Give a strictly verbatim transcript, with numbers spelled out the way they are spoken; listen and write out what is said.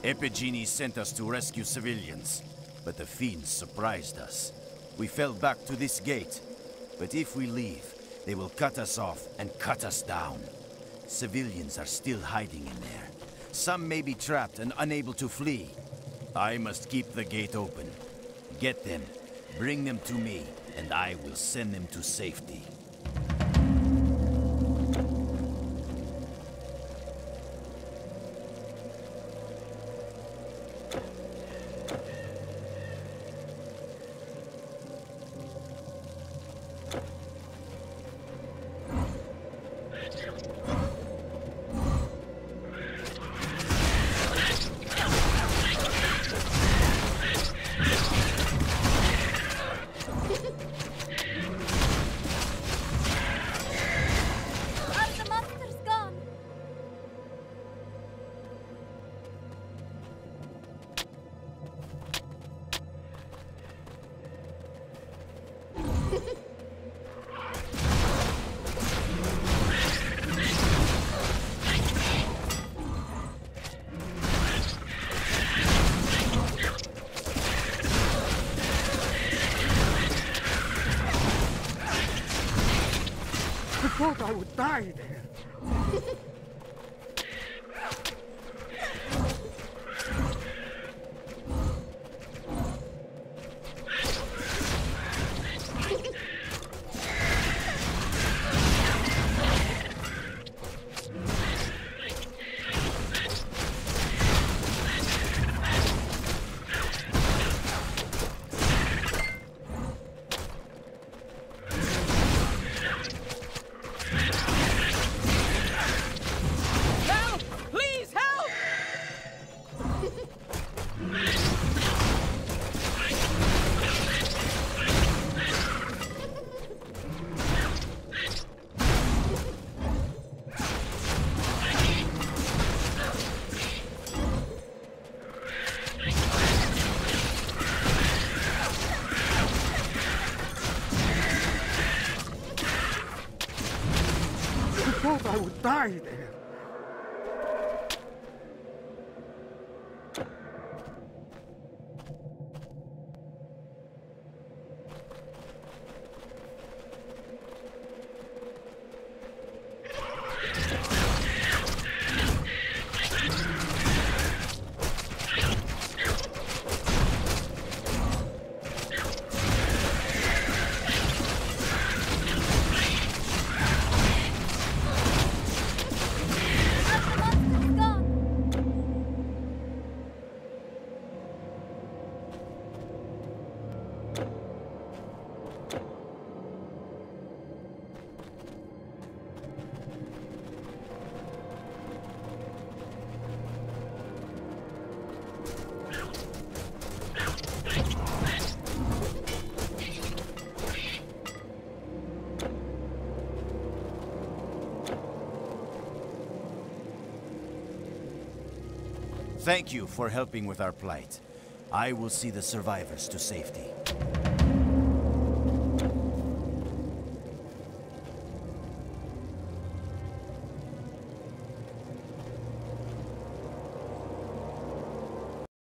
Epigenie sent us to rescue civilians, but the fiends surprised us. We fell back to this gate, but if we leave, they will cut us off and cut us down. Civilians are still hiding in there. Some may be trapped and unable to flee. I must keep the gate open. Get them, bring them to me, and I will send them to safety. I thought I would die there. I thought I would die there. Thank you for helping with our plight. I will see the survivors to safety.